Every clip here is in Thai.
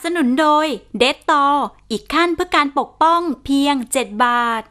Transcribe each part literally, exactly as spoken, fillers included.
สนุนโดยเดตตออีกขั้นเพื่อการปกป้องเพียงเจ็ดบาท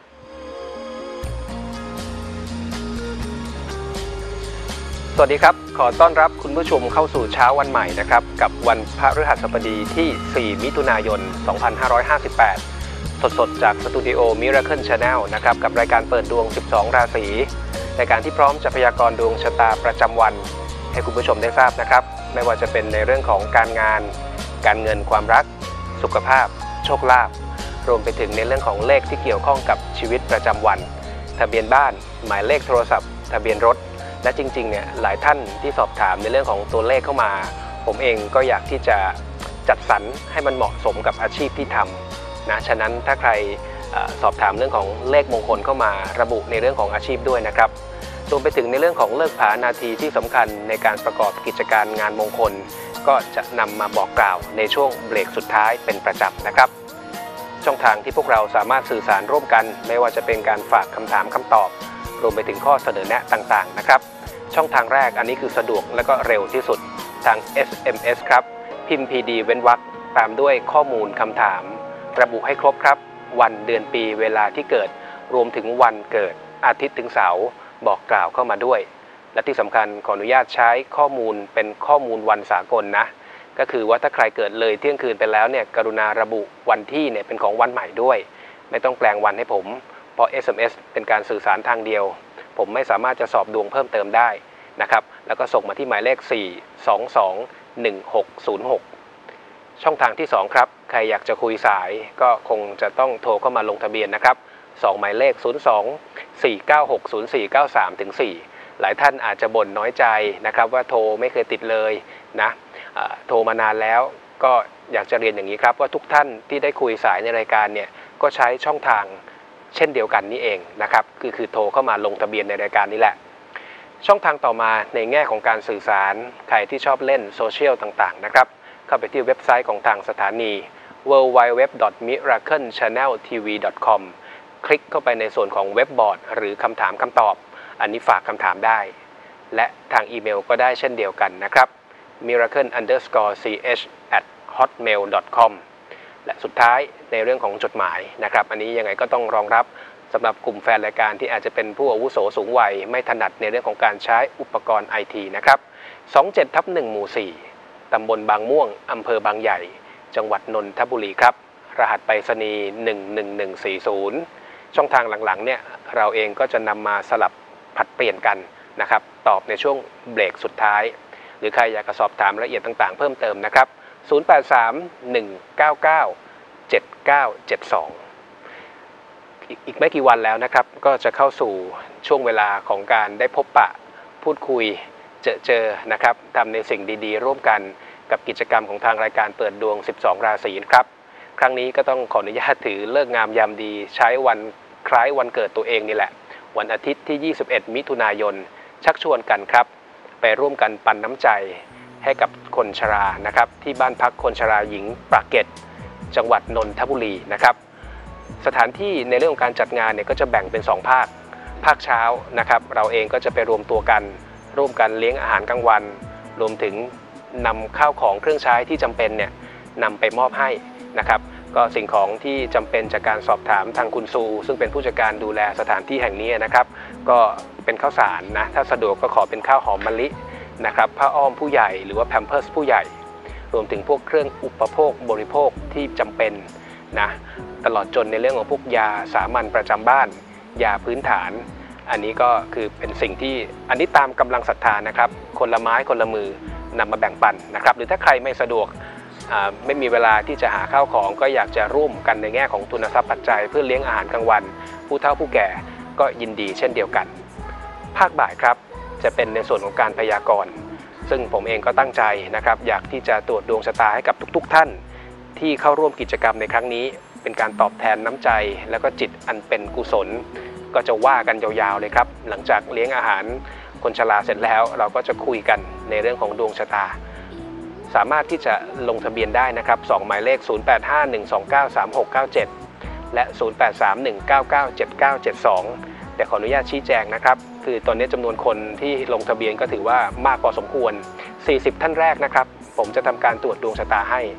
สวัสดีครับขอต้อนรับคุณผู้ชมเข้าสู่เช้าวันใหม่นะครับกับวันพฤหัสบดีที่สี่มิถุนายนสองพันห้าร้อยห้าสิบแปดสดๆจากสตูดิโอ Miracle Channel นะครับกับรายการเปิดดวงสิบสองราศีรายการที่พร้อมจะพยากรณ์ดวงชะตาประจำวันให้คุณผู้ชมได้ทราบนะครับไม่ว่าจะเป็นในเรื่องของการงานการเงินความรักสุขภาพโชคลาภรวมไปถึงในเรื่องของเลขที่เกี่ยวข้องกับชีวิตประจำวันทะเบียนบ้านหมายเลขโทรศัพท์ทะเบียนรถและจริงๆเนี่ยหลายท่านที่สอบถามในเรื่องของตัวเลขเข้ามาผมเองก็อยากที่จะจัดสรรให้มันเหมาะสมกับอาชีพที่ทำนะฉะนั้นถ้าใครสอบถามเรื่องของเลขมงคลเข้ามาระบุในเรื่องของอาชีพด้วยนะครับรวมไปถึงในเรื่องของเลิกผานาทีที่สำคัญในการประกอบกิจการงานมงคลก็จะนำมาบอกกล่าวในช่วงเบรกสุดท้ายเป็นประจำนะครับช่องทางที่พวกเราสามารถสื่อสารร่วมกันไม่ว่าจะเป็นการฝากคำถามคำตอบรวมไปถึงข้อเสนอแนะต่างๆนะครับช่องทางแรกอันนี้คือสะดวกและก็เร็วที่สุดทาง เอส เอ็ม เอส ครับพิมพ์ พี ดี เว้นวรรคตามด้วยข้อมูลคำถามระบุให้ครบครับวันเดือนปีเวลาที่เกิดรวมถึงวันเกิดอาทิตย์ถึงเสาร์บอกกล่าวเข้ามาด้วยและที่สำคัญขออนุญาตใช้ข้อมูลเป็นข้อมูลวันสากลนะก็คือว่าถ้าใครเกิดเลยเที่ยงคืนไปแล้วเนี่ยกรุณาระบุวันที่เนี่ยเป็นของวันใหม่ด้วยไม่ต้องแปลงวันให้ผมเพราะ เอส เอ็ม เอส เป็นการสื่อสารทางเดียวผมไม่สามารถจะสอบดวงเพิ่มเติมได้นะครับแล้วก็ส่งมาที่หมายเลขสี่ สอง สอง หนึ่ง หก ศูนย์ หกช่องทางที่สองครับใครอยากจะคุยสายก็คงจะต้องโทรเข้ามาลงทะเบียนนะครับสองหมายเลขศูนย์ สอง สี่ เก้า หก ศูนย์ สี่ เก้า สาม ถึง สี่หลายท่านอาจจะบ่นน้อยใจนะครับว่าโทรไม่เคยติดเลยนะโทรมานานแล้วก็อยากจะเรียนอย่างนี้ครับว่าทุกท่านที่ได้คุยสายในรายการเนี่ยก็ใช้ช่องทางเช่นเดียวกันนี่เองนะครับคือคือโทรเข้ามาลงทะเบียนในรายการนี้แหละช่องทางต่อมาในแง่ของการสื่อสารใครที่ชอบเล่นโซเชียลต่างๆนะครับเข้าไปที่เว็บไซต์ของทางสถานี ดับเบิลยู ดับเบิลยู ดับเบิลยู ดอท มิราเคิล ชาแนล ที วี ดอท คอม คลิกเข้าไปในส่วนของเว็บบอร์ดหรือคำถามคำตอบอันนี้ฝากคำถามได้และทางอีเมลก็ได้เช่นเดียวกันนะครับ มิราเคิล อันเดอร์สกอร์ ซี เอช แอท ฮอตเมล ดอท คอม และสุดท้ายในเรื่องของจดหมายนะครับอันนี้ยังไงก็ต้องรองรับสำหรับกลุ่มแฟนรายการที่อาจจะเป็นผู้อาวุโสสูงวัยไม่ถนัดในเรื่องของการใช้อุปกรณ์ ไอ ที นะครับ สองเจ็ดทับหนึ่ง หมู่ สี่ ตำบลบางม่วงอำเภอบางใหญ่จังหวัดนนทบุรีครับรหัสไปรษณีย์หนึ่ง หนึ่ง หนึ่ง สี่ ศูนย์ช่องทางหลังๆเนี่ยเราเองก็จะนำมาสลับผัดเปลี่ยนกันนะครับตอบในช่วงเบรกสุดท้ายหรือใครอยากจะสอบถามรายละเอียดต่างๆเพิ่มเติมนะครับศูนย์ แปด สาม หนึ่ง เก้า เก้า เจ็ด เก้า เจ็ด สองอีกไม่กี่วันแล้วนะครับก็จะเข้าสู่ช่วงเวลาของการได้พบปะพูดคุยเจอเจอนะครับทำในสิ่งดีๆร่วมกันกับกิจกรรมของทางรายการเปิดดวงสิบสองราศีครับครั้งนี้ก็ต้องขออนุญาตถือเลิกงามยามดีใช้วันคล้ายวันเกิดตัวเองนี่แหละวันอาทิตย์ที่ยี่สิบเอ็ดมิถุนายนชักชวนกันครับไปร่วมกันปันน้ำใจให้กับคนชรานะครับที่บ้านพักคนชราหญิงปากเกร็ดจังหวัดนนทบุรีนะครับสถานที่ในเรื่องของการจัดงานเนี่ยก็จะแบ่งเป็นสองภาคภาคเช้านะครับเราเองก็จะไปรวมตัวกันร่วมกันเลี้ยงอาหารกลางวันรวมถึงนำข้าวของเครื่องใช้ที่จำเป็นเนี่ยนำไปมอบให้นะครับก็สิ่งของที่จำเป็นจากการสอบถามทางคุณซูซึ่งเป็นผู้จัดการดูแลสถานที่แห่งนี้นะครับก็เป็นข้าวสารนะถ้าสะดวกก็ขอเป็นข้าวหอมมะลินะครับผ้าอ้อมผู้ใหญ่หรือว่าแพมเพิร์สผู้ใหญ่รวมถึงพวกเครื่องอุปโภคบริโภคที่จำเป็นนะตลอดจนในเรื่องของพวกยาสามัญประจำบ้านยาพื้นฐานอันนี้ก็คือเป็นสิ่งที่อันนี้ตามกำลังศรัทธานะครับคนละไม้คนละมือนำมาแบ่งปันนะครับหรือถ้าใครไม่สะดวกไม่มีเวลาที่จะหาข้าวของก็อยากจะร่วมกันในแง่ของทุนทรัพย์ปัจจัยเพื่อเลี้ยงอาหารกลางวันผู้เฒ่าผู้แก่ก็ยินดีเช่นเดียวกันภาคบ่ายครับจะเป็นในส่วนของการพยากรณ์ซึ่งผมเองก็ตั้งใจนะครับอยากที่จะตรวจดวงชะตาให้กับทุกๆท่านที่เข้าร่วมกิจกรรมในครั้งนี้เป็นการตอบแทนน้ำใจแล้วก็จิตอันเป็นกุศลก็จะว่ากันยาวๆเลยครับหลังจากเลี้ยงอาหารคนชราเสร็จแล้วเราก็จะคุยกันในเรื่องของดวงชะตาสามารถที่จะลงทะเบียนได้นะครับสองหมายเลขศูนย์ แปด ห้า หนึ่ง สอง เก้า สาม หก เก้า เจ็ดและศูนย์ แปด สาม หนึ่ง เก้า เก้า เจ็ด เก้า เจ็ด สองแต่ขออนุญาตชี้แจงนะครับคือตอนนี้จำนวนคนที่ลงทะเบียนก็ถือว่ามากพอสมควรสี่สิบท่านแรกนะครับผมจะทำการตรวจดวงชะตาให้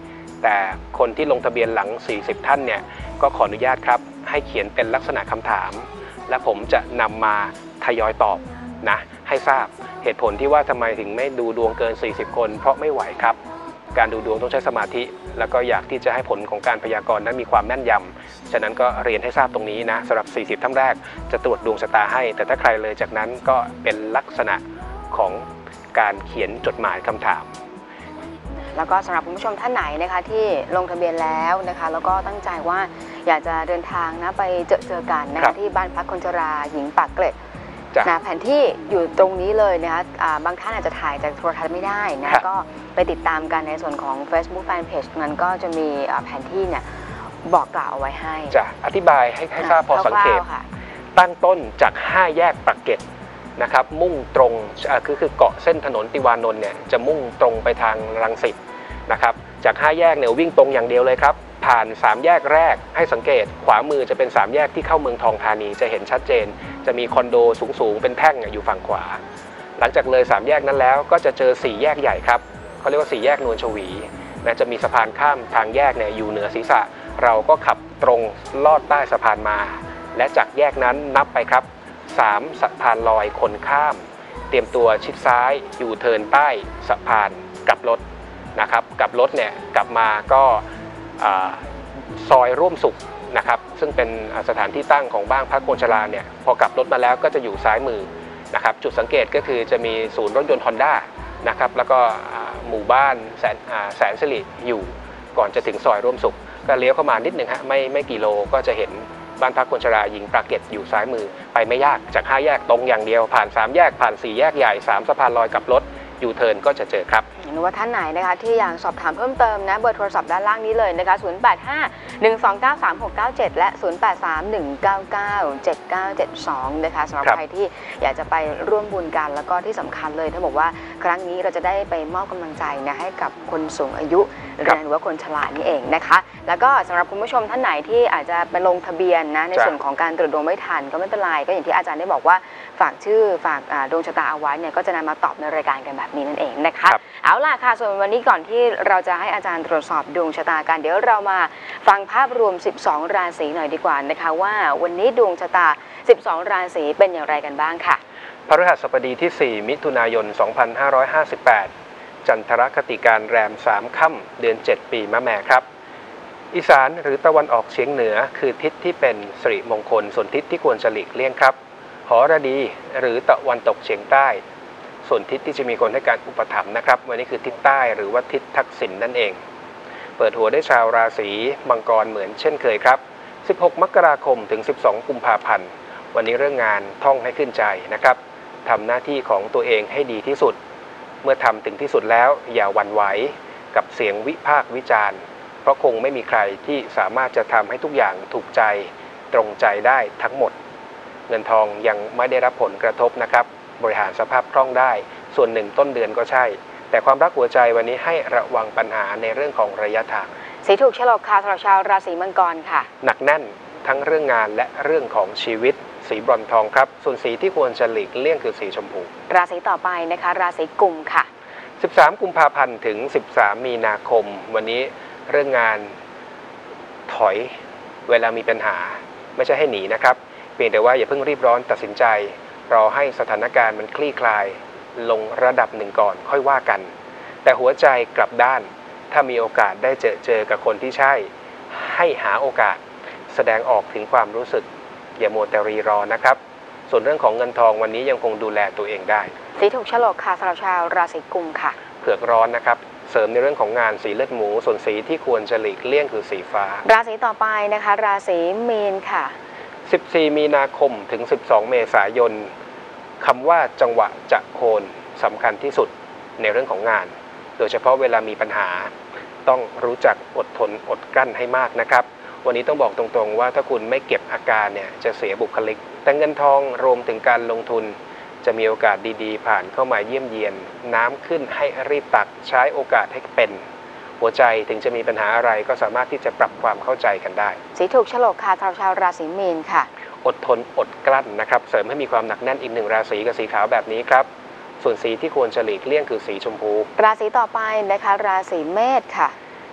แต่คนที่ลงทะเบียนหลังสี่สิบท่านเนี่ยก็ขออนุญาตครับให้เขียนเป็นลักษณะคำถามและผมจะนำมาทยอยตอบนะให้ทราบเหตุผลที่ว่าทำไมถึงไม่ดูดวงเกินสี่สิบคนเพราะไม่ไหวครับการดูดวงต้องใช้สมาธิแล้วก็อยากที่จะให้ผลของการพยากรณ์นั้นมีความแม่นยำฉะนั้นก็เรียนให้ทราบตรงนี้นะสำหรับสี่สิบท่านแรกจะตรวจดวงชะตาให้แต่ถ้าใครเลยจากนั้นก็เป็นลักษณะของการเขียนจดหมายคำถามแล้วก็สำหรับคุณผู้ชมท่านไหนนะคะที่ลงทะเบียนแล้วนะคะแล้วก็ตั้งใจว่าอยากจะเดินทางนะไปเจอเจอกันนะคะที่บ้านพักคนชราหญิงปากเกร็ดนะแผนที่อยู่ตรงนี้เลยนะคะบางท่านอาจจะถ่ายจากโทรทัศน์ไม่ได้นะก็ไปติดตามกันในส่วนของ Facebook Fanpage นั้นก็จะมีแผนที่เนี่ยบอกกล่าวเอาไว้ให้จะอธิบายให้ให้ทราบพอสังเกตตั้งต้นจากห้าแยกปากเกร็ดนะครับมุ่งตรงคือคือเกาะเส้นถนนติวานนท์เนี่ยจะมุ่งตรงไปทางรังสิตนะครับจากห้าแยกเนี่ยวิ่งตรงอย่างเดียวเลยครับผ่านสามแยกแรกให้สังเกตขวามือจะเป็นสามแยกที่เข้าเมืองทองธานีจะเห็นชัดเจนจะมีคอนโดสูงๆเป็นแท่งอยู่ฝั่งขวาหลังจากเลยสามแยกนั้นแล้วก็จะเจอสี่แยกใหญ่ครับเขาเรียกว่าสี่แยกนวลชวีนะจะมีสะพานข้ามทางแยกเนี่ยอยู่เหนือศีรษะเราก็ขับตรงลอดใต้สะพานมาและจากแยกนั้นนับไปครับสามสะพานลอยคนข้ามเตรียมตัวชิดซ้ายอยู่เทิร์นใต้สะพานกลับรถนะครับกลับรถเนี่ยกลับมาก็ซอยร่วมสุขนะครับซึ่งเป็นสถานที่ตั้งของบ้านพักคนชราเนี่ยพอกลับรถมาแล้วก็จะอยู่ซ้ายมือนะครับจุดสังเกตก็คือจะมีศูนย์รถยนต์ Honda นะครับแล้วก็หมู่บ้านแสนแสนสิริอยู่ก่อนจะถึงซอยร่วมสุขก็เลี้ยวเข้ามานิดหนึ่งฮะไม่ไม่กี่โลก็จะเห็นบ้านพักคนชราหญิงปากเกร็ดอยู่ซ้ายมือไปไม่ยากจากห้าแยกตรงอย่างเดียวผ่านสามแยกผ่านสี่แยกใหญ่สามสะพานลอยกับรถยูเทิร์นก็จะเจอครับหรือว่าท่านไหนนะคะที่อยากสอบถามเพิ่มเติมนะเบอร์โทรศัพท์ด้านล่างนี้เลยนะคะศูนย์ แปด ห้า หนึ่ง สอง เก้า สาม หก เก้า เจ็ดและศูนย์ แปด สาม หนึ่ง เก้า เก้า เจ็ด เก้า เจ็ด สองนะคะสำหรับใครที่อยากจะไปร่วมบุญกันแล้วก็ที่สำคัญเลยท่านบอกว่าครั้งนี้เราจะได้ไปมอบกำลังใจนะให้กับคนสูงอายุหรือว่าคนชรานี่เองนะคะแล้วก็สำหรับคุณผู้ชมท่านไหนที่อาจจะไปลงทะเบียนนะในส่วนของการตรวจดวงไม่ทันก็ไม่เป็นไรก็อย่างที่อาจารย์ได้บอกว่าฝากชื่อฝากดวงชะตาเอาไว้เนี่ยก็จะนำมาตอบในรายการกันแบบนี้นั่นเองนะคะเอาล่ะค่ะส่วนวันนี้ก่อนที่เราจะให้อาจารย์ตรวจสอบดวงชะตากันเดี๋ยวเรามาฟังภาพรวมสิบสองราศีหน่อยดีกว่านะคะว่าวันนี้ดวงชะตาสิบสองราศีเป็นอย่างไรกันบ้างค่ะพฤหัสบดีที่สี่มิถุนายนสองพันห้าร้อยห้าสิบแปดจันทรคติการแรมสามค่ำเดือนเจ็ดปีมะแม่ครับอีสานหรือตะวันออกเฉียงเหนือคือทิศที่เป็นสิริมงคลส่วนทิศที่ควรจะหลีกเลี่ยงครับหรดีหรือตะวันตกเฉียงใต้ส่วนทิศที่จะมีคนให้การอุปถัมภ์นะครับวันนี้คือทิศใต้หรือว่าทิศทักษิณ นั่นเองเปิดหัวได้ชาวราศีมังกรเหมือนเช่นเคยครับสิบหกมกราคมถึงสิบสองกุมภาพันธ์วันนี้เรื่องงานท่องให้ขึ้นใจนะครับทำหน้าที่ของตัวเองให้ดีที่สุดเมื่อทำถึงที่สุดแล้วอย่าหวั่นไหวกับเสียงวิพากษ์วิจารณ์เพราะคงไม่มีใครที่สามารถจะทำให้ทุกอย่างถูกใจตรงใจได้ทั้งหมดเงินทองยังไม่ได้รับผลกระทบนะครับบริหารสภาพคล่องได้ส่วนหนึ่งต้นเดือนก็ใช่แต่ความรักหัวใจวันนี้ให้ระวังปัญหาในเรื่องของระยะทางสีถูกฉลกค่ะสำหรับชาวราศีมังกรค่ะหนักแน่นทั้งเรื่องงานและเรื่องของชีวิตสีบรอนทองครับส่วนสีที่ควรจะหลีกเลี่ยงคือสีชมพูราศีต่อไปนะคะราศีกุมค่ะสิบสามกุมภาพันธ์ถึงสิบสามมีนาคมวันนี้เรื่องงานถอยเวลามีปัญหาไม่ใช่ให้หนีนะครับเพียงแต่ว่าอย่าเพิ่งรีบร้อนตัดสินใจรอให้สถานการณ์มันคลี่คลายลงระดับหนึ่งก่อนค่อยว่ากันแต่หัวใจกลับด้านถ้ามีโอกาสได้เจอเจอกับคนที่ใช่ให้หาโอกาสแสดงออกถึงความรู้สึกอย่ามัวแต่รีรอนะครับส่วนเรื่องของเงินทองวันนี้ยังคงดูแลตัวเองได้สีถูกฉลกค่ะสำหรับชาวราศีกุมค่ะเผือกร้อนนะครับเสริมในเรื่องของงานสีเลือดหมูส่วนสีที่ควรจะหลีกเลี่ยงคือสีฟ้าราศีต่อไปนะคะราศีมีนค่ะสิบสี่มีนาคมถึงสิบสองเมษายนคำว่าจังหวะจะโคนสำคัญที่สุดในเรื่องของงานโดยเฉพาะเวลามีปัญหาต้องรู้จักอดทนอดกลั้นให้มากนะครับวันนี้ต้องบอกตรงๆว่าถ้าคุณไม่เก็บอาการเนี่ยจะเสียบุคลิกแต่เงินทองรวมถึงการลงทุนจะมีโอกาสดีๆผ่านเข้ามาเยี่ยมเยียนน้ำขึ้นให้รีบตักใช้โอกาสให้เป็นหัวใจถึงจะมีปัญหาอะไรก็สามารถที่จะปรับความเข้าใจกันได้สีถูกฉลกค่ะชาวราศีมีนค่ะอดทนอดกลั้นนะครับเสริมให้มีความหนักแน่นอีกหนึ่งราศีกับสีขาวแบบนี้ครับส่วนสีที่ควรจะหลีกเลี่ยงคือสีชมพูราศีต่อไปนะคะราศีเมษค่ะ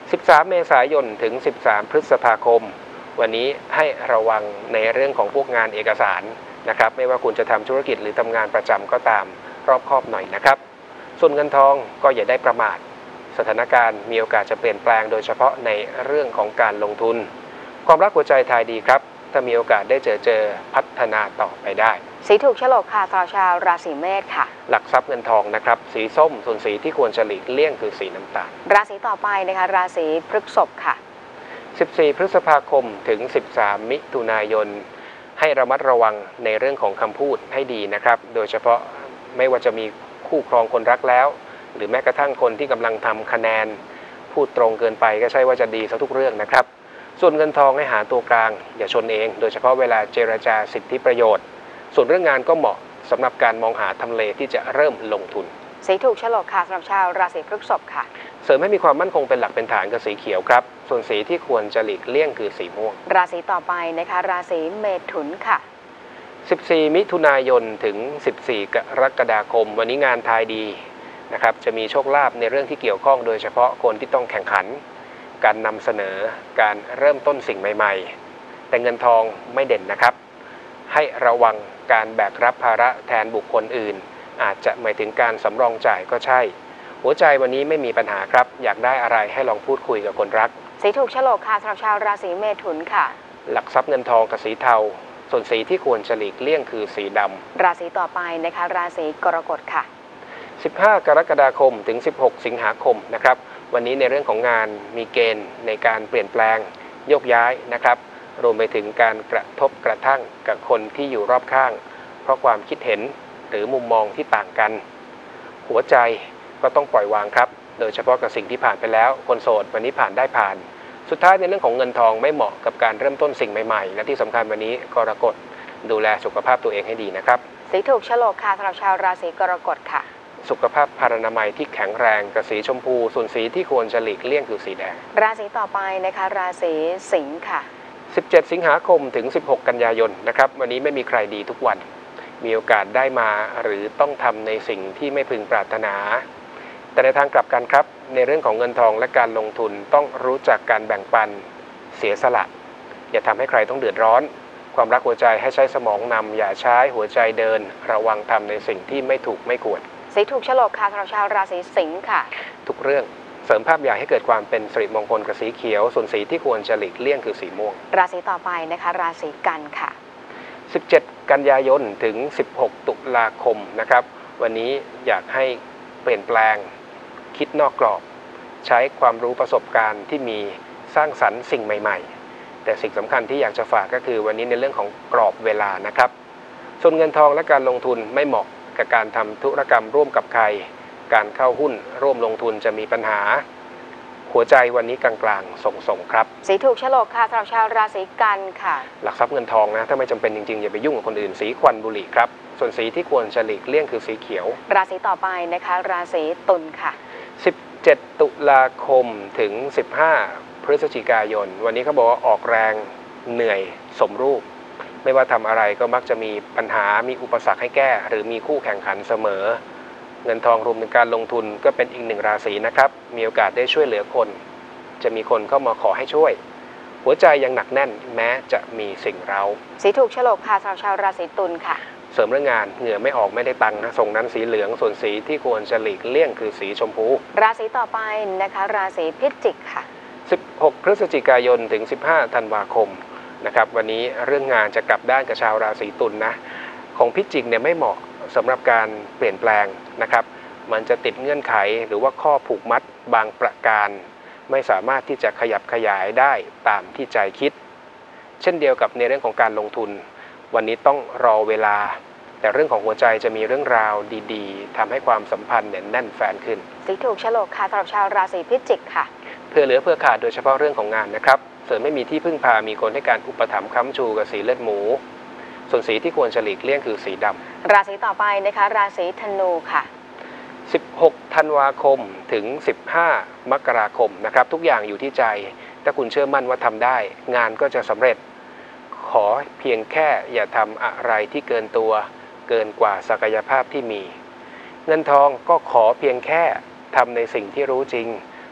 สิบสามเมษายนถึงสิบสามพฤษภาคมวันนี้ให้ระวังในเรื่องของพวกงานเอกสารนะครับไม่ว่าคุณจะทำธุรกิจหรือทำงานประจำก็ตามรอบคอบหน่อยนะครับส่วนเงินทองก็อย่าได้ประมาทสถานการณ์มีโอกาสจะเปลี่ยนแปลงโดยเฉพาะในเรื่องของการลงทุนความรักหัวใจทายดีครับถ้ามีโอกาสได้เจอเจอพัฒนาต่อไปได้สีถูกโฉลกค่ะสำหรับชาวราศีเมษค่ะหลักทรัพย์เงินทองนะครับสีส้มส่วนสีที่ควรจะหลีกเลี่ยงคือสีน้ำตาลราศีต่อไปนะคะราศีพฤษภค่ะสิบสี่พฤษภาคมถึงสิบสามมิถุนายนให้ระมัดระวังในเรื่องของคำพูดให้ดีนะครับโดยเฉพาะไม่ว่าจะมีคู่ครองคนรักแล้วหรือแม้กระทั่งคนที่กำลังทำคะแนนพูดตรงเกินไปก็ใช่ว่าจะดีซะทุกเรื่องนะครับส่วนเงินทองให้หาตัวกลางอย่าชนเองโดยเฉพาะเวลาเจรจาสิทธิประโยชน์ส่วนเรื่องงานก็เหมาะสำหรับการมองหาทำเลที่จะเริ่มลงทุนสีถูกโฉลกค่ะสำหรับชาวราศีพฤษภค่ะเสริมให้มีความมั่นคงเป็นหลักเป็นฐานกับสีเขียวครับส่วนสีที่ควรจะหลีกเลี่ยงคือสีม่วงราศีต่อไปนะคะราศีเมถุนค่ะสิบสี่มิถุนายนถึงสิบสี่กรกฎาคมวันนี้งานทายดีนะครับจะมีโชคลาภในเรื่องที่เกี่ยวข้องโดยเฉพาะคนที่ต้องแข่งขันการนำเสนอการเริ่มต้นสิ่งใหม่ๆแต่เงินทองไม่เด่นนะครับให้ระวังการแบกรับภาระแทนบุคคลอื่นอาจจะหมายถึงการสำรองจ่ายก็ใช่หัวใจวันนี้ไม่มีปัญหาครับอยากได้อะไรให้ลองพูดคุยกับคนรักสีถูกโฉลกค่ะสำหรับชาวราศีเมถุนค่ะหลักทรัพย์เงินทองกับสีเทาส่วนสีที่ควรจะหลีกเลี่ยงคือสีดำราศีต่อไปนะคะราศีกรกฎค่ะสิบห้ากรกฎาคมถึงสิบหกสิงหาคมนะครับวันนี้ในเรื่องของงานมีเกณฑ์ในการเปลี่ยนแปลงโยกย้ายนะครับรวมไปถึงการกระทบกระทั่งกับคนที่อยู่รอบข้างเพราะความคิดเห็นหรือมุมมองที่ต่างกันหัวใจก็ต้องปล่อยวางครับโดยเฉพาะกับสิ่งที่ผ่านไปแล้วคนโสดวันนี้ผ่านได้ผ่านสุดท้ายในเรื่องของเงินทองไม่เหมาะกับการเริ่มต้นสิ่งใหม่ๆและที่สำคัญวันนี้กรกฎดูแลสุขภาพตัวเองให้ดีนะครับสีถูกโฉลกค่ะสำหรับชาวราศีกรกฎค่ะสุขภาพพรรณนามัยที่แข็งแรงกับสีชมพูส่วนสีที่ควรจะหลีกเลี่ยงคือสีแดงราศีต่อไปนะคะราศีสิงค์ค่ะสิบเจ็ดสิงหาคมถึงสิบหกกันยายนนะครับวันนี้ไม่มีใครดีทุกวันมีโอกาสได้มาหรือต้องทำในสิ่งที่ไม่พึงปรารถนาแต่ในทางกลับกันครับในเรื่องของเงินทองและการลงทุนต้องรู้จักการแบ่งปันเสียสละอย่าทำให้ใครต้องเดือดร้อนความรักหัวใจให้ใช้สมองนำอย่าใช้หัวใจเดินระวังทำในสิ่งที่ไม่ถูกไม่ควรสีถูกโฉลกค่ะสำหรับชาวราศีสิงค์ค่ะทุกเรื่องเสริมภาพใหญ่ให้เกิดความเป็นสิริมงคลกับสีเขียวส่วนสีที่ควรจะหลีกเลี่ยงคือสีม่วงราศีต่อไปนะคะราศีกันค่ะสิบเจ็ดกันยายนถึงสิบหกตุลาคมนะครับวันนี้อยากให้เปลี่ยนแปลงคิดนอกกรอบใช้ความรู้ประสบการณ์ที่มีสร้างสรรค์สิ่งใหม่ๆแต่สิ่งสำคัญที่อยากจะฝากก็คือวันนี้ในเรื่องของกรอบเวลานะครับส่วนเงินทองและการลงทุนไม่เหมาะกับการทำธุรกรรมร่วมกับใครการเข้าหุ้นร่วมลงทุนจะมีปัญหาหัวใจวันนี้กลางๆส่งๆครับสีถูกโฉลกค่ะสำหรับชาวราศีกันค่ะหลักทรัพย์เงินทองนะถ้าไม่จำเป็นจริงๆอย่าไปยุ่งกับคนอื่นสีควันบุหรี่ครับส่วนสีที่ควรจะหลีกเลี่ยงคือสีเขียวราศีต่อไปนะคะราศีตุลค่ะสิบเจ็ดตุลาคมถึงสิบห้าพฤศจิกายนวันนี้เขาบอกว่าออกแรงเหนื่อยสมรูปไม่ว่าทำอะไรก็มักจะมีปัญหามีอุปสรรคให้แก้หรือมีคู่แข่งขันเสมอเงินทองรวมถึงการลงทุนก็เป็นอีกหนึ่งราศีนะครับมีโอกาสได้ช่วยเหลือคนจะมีคนเข้ามาขอให้ช่วยหัวใจยังหนักแน่นแม้จะมีสิ่งเร้าสีถูกโฉลกค่ะสำหรับชาวราศีตุลค่ะเสริมเรื่องงานเหงื่อไม่ออกไม่ได้ตังค์นะทรงนั้นสีเหลืองส่วนสีที่ควรจะหลีกเลี่ยงคือสีชมพูราศีต่อไปนะคะราศีพิจิกค่ะสิบหกพฤศจิกายนถึงสิบห้าธันวาคมนะครับวันนี้เรื่องงานจะกลับด้านกับชาวราศีตุลนะของพิจิกเนี่ยไม่เหมาะสำหรับการเปลี่ยนแปลงนะครับมันจะติดเงื่อนไขหรือว่าข้อผูกมัดบางประการไม่สามารถที่จะขยับขยายได้ตามที่ใจคิดเช่นเดียวกับในเรื่องของการลงทุนวันนี้ต้องรอเวลาแต่เรื่องของหัวใจจะมีเรื่องราวดีๆทำให้ความสัมพันธ์เนี่ยแน่นแฟนขึ้นสีถูกโฉลกค่ะสำหรับชาวราศีพิจิกค่ะเพื่อเหลือเพื่อขาดโดยเฉพาะเรื่องของงานนะครับเสริมไม่มีที่พึ่งพามีคนให้การอุปถัมภ์ค้ำชูกับสีเลือดหมูส่วนสีที่ควรจะหลีกเลี่ยงคือสีดำราศีต่อไปนะคะราศีธนูค่ะสิบหกธันวาคมถึงสิบห้ามกราคมนะครับทุกอย่างอยู่ที่ใจถ้าคุณเชื่อมั่นว่าทำได้งานก็จะสำเร็จขอเพียงแค่อย่าทำอะไรที่เกินตัวเกินกว่าศักยภาพที่มีเงินทองก็ขอเพียงแค่ทำในสิ่งที่รู้จริง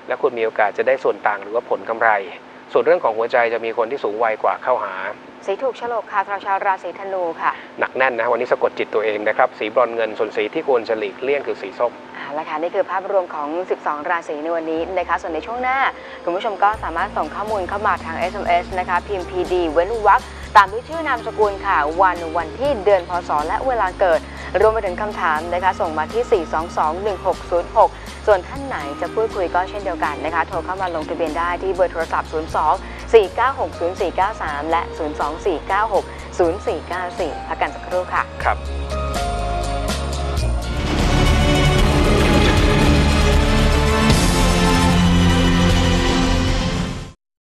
และคุณมีโอกาสจะได้ส่วนต่างหรือว่าผลกำไรส่วนเรื่องของหัวใจจะมีคนที่สูงวัยกว่าเข้าหาสีถูกฉลกค่ะชาวราศีธนูค่ะหนักแน่นนะวันนี้สะกดจิตตัวเองนะครับสีบรอนเงินส่วนสีที่ควรจะหลีกเลี่ยงคือสีส้มเอาละค่ะนี่คือภาพรวมของสิบสองราศีในวันนี้นะคะส่วนในช่วงหน้าคุณผู้ชมก็สามารถส่งข้อมูลเข้ามาทาง เอส เอ็ม เอส นะคะพิมพ์ พี ดี เว้นวรรคตามด้วยชื่อนามสกุลค่ะวันวันที่เดือนพศและเวลาเกิดรวมไปถึงคำถามนะคะส่งมาที่สี่ สอง สอง หนึ่ง หก ศูนย์ หกส่วนท่านไหนจะพูดคุยก็เช่นเดียวกันนะคะโทรเข้ามาลงทะเบียนได้ที่เบอร์โทรศัพท์ศูนย์ สอง สี่ เก้า หก ศูนย์ สี่ เก้า สามและศูนย์ สอง สี่ เก้า หก ศูนย์ สี่ เก้า สี่พักกันสักครู่ค่ะครับ